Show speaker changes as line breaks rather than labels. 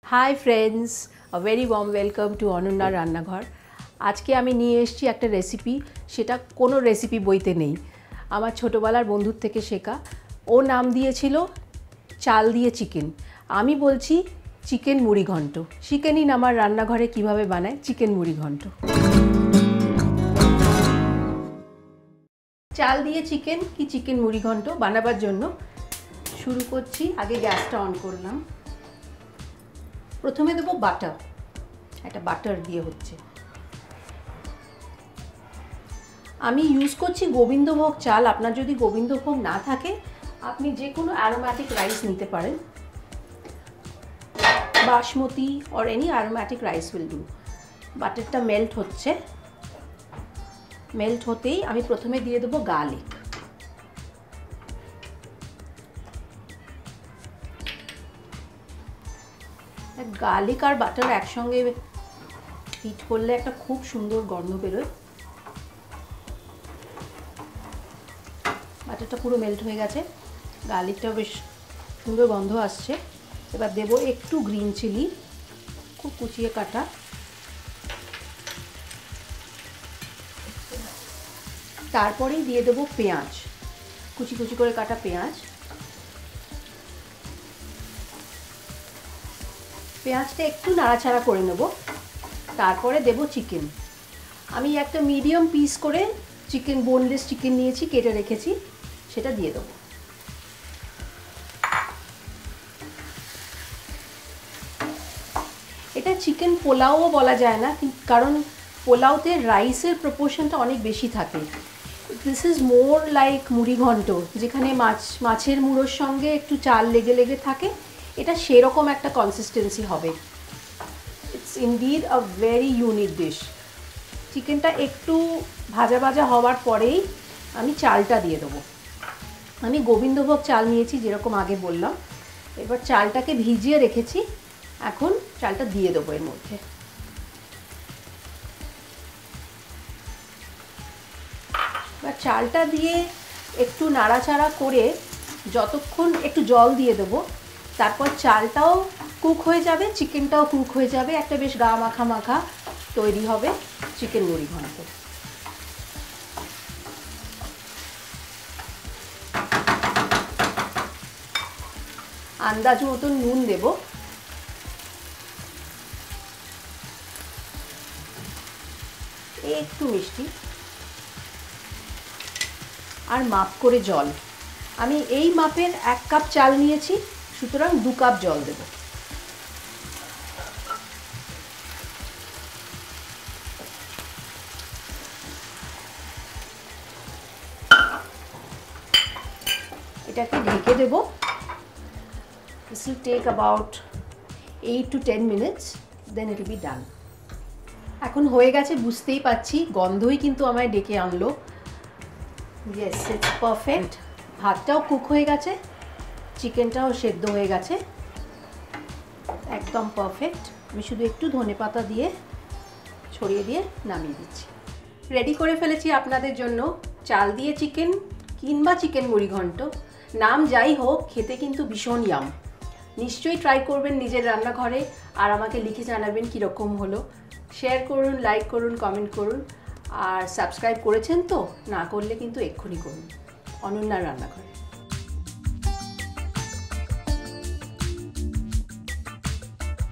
High friends, a very warm welcome to অনন্যার রান্নাঘর। আজকে আমি নিয়ে এসেছি একটা রেসিপি, সেটা কোনো রেসিপি বইতে নেই, আমার ছোটোবেলার বন্ধুর থেকে শেখা। ও নাম দিয়েছিল চাল দিয়ে চিকেন, আমি বলছি চিকেন মুড়িঘণ্ট। শিখে নিন আমার রান্নাঘরে কিভাবে বানায় চিকেন মুড়িঘণ্ট। চাল দিয়ে চিকেন কি চিকেন মুড়িঘণ্ট বানাবার জন্য শুরু করছি। আগে গ্যাসটা অন করলাম। প্রথমে দেবো বাটার, একটা বাটার দিয়ে হচ্ছে। আমি ইউজ করছি গোবিন্দভোগ চাল। আপনার যদি গোবিন্দভোগ না থাকে আপনি যে কোনো অ্যারোম্যাটিক রাইস নিতে পারেন, basmati or any aromatic rice will do. বাটারটা মেল্ট হচ্ছে, মেল্ট হতেই আমি প্রথমে দিয়ে দেবো গার্লিক। গার্লিক আর বাটার একসঙ্গে হিট করলে একটা খুব সুন্দর গন্ধ বেরোয়। বাটারটা পুরো মেল্ট হয়ে গেছে, গার্লিকটাও বেশ সুন্দর গন্ধ আসছে। এবার দেব একটু গ্রিন চিলি, খুব কুচিয়ে কাটা। তারপরেই দিয়ে দেবো পেঁয়াজ, কুচি কুচি করে কাটা পেঁয়াজ। পেঁয়াজটা একটু নাড়াচাড়া করে নেব। তারপরে দেব চিকেন। আমি একটা মিডিয়াম পিস করে চিকেন, বোনলেস চিকেন নিয়েছি, কেটে রেখেছি, সেটা দিয়ে দেবো। এটা চিকেন পোলাওও বলা যায় না, কারণ পোলাওতে রাইসের প্রপোর্শনটা অনেক বেশি থাকে। This is more like murighonto, যেখানে মাছের মুড়োর সঙ্গে একটু চাল লেগে লেগে থাকে। এটা সেরকম একটা কনসিস্টেন্সি হবে। It's indeed a very unique dish. চিকেনটা একটু ভাজা ভাজা হওয়ার পরেই আমি চালটা দিয়ে দেবো। আমি গোবিন্দভোগ চাল নিয়েছি, যেরকম আগে বললাম। এবার চালটাকে ভিজিয়ে রেখেছি, এখন চালটা দিয়ে দেবো এর মধ্যে। এবার চালটা দিয়ে একটু নাড়াচাড়া করে যতক্ষণ, একটু জল দিয়ে দেবো। তারপর চালটাও কুক হয়ে যাবে, চিকেনটাও কুক হয়ে যাবে, একটা বেশ গা মাখা মাখা তৈরি হবে চিকেন মুড়িঘণ্ট। আন্দাজ মতন নুন দেব, একটু মিষ্টি, আর মাপ করে জল। আমি এই মাপের 1 কাপ চাল নিয়েছি, সুতরাং 2 কাপ জল দেব। এটাকে ঢেকে দেব। This will take about 8 to 10 minutes, then it will be done. এখন হয়ে গেছে, বুঝতেই পাচ্ছি, গন্ধই কিন্তু আমায় ডেকে আনলো। Yes, it's perfect. ভাতটাও কুক হয়ে গেছে, চিকেনটাও সেদ্ধ হয়ে গেছে, একদম পারফেক্ট। আমি শুধু একটু ধনেপাতা দিয়ে ছড়িয়ে দিয়ে নামিয়ে দিচ্ছি। রেডি করে ফেলেছি আপনাদের জন্য চাল দিয়ে চিকেন কিংবা চিকেন মুড়িঘণ্ট। নাম যাই হোক, খেতে কিন্তু ভীষণ ইয়াম। নিশ্চয়ই ট্রাই করবেন নিজের রান্নাঘরে, আর আমাকে লিখে জানাবেন কীরকম হলো। শেয়ার করুন, লাইক করুন, কমেন্ট করুন, আর সাবস্ক্রাইব করেছেন তো? না করলে কিন্তু এক্ষুনি করুন অনন্যার রান্নাঘরে।